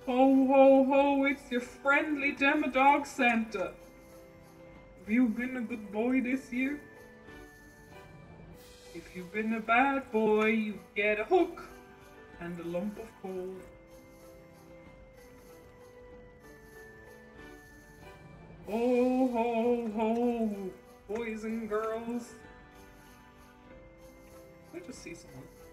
Ho, ho, ho, it's your friendly Demodog Santa. Have you been a good boy this year? If you've been a bad boy, you get a hook and a lump of coal. Ho, ho, ho, boys and girls. I just see someone.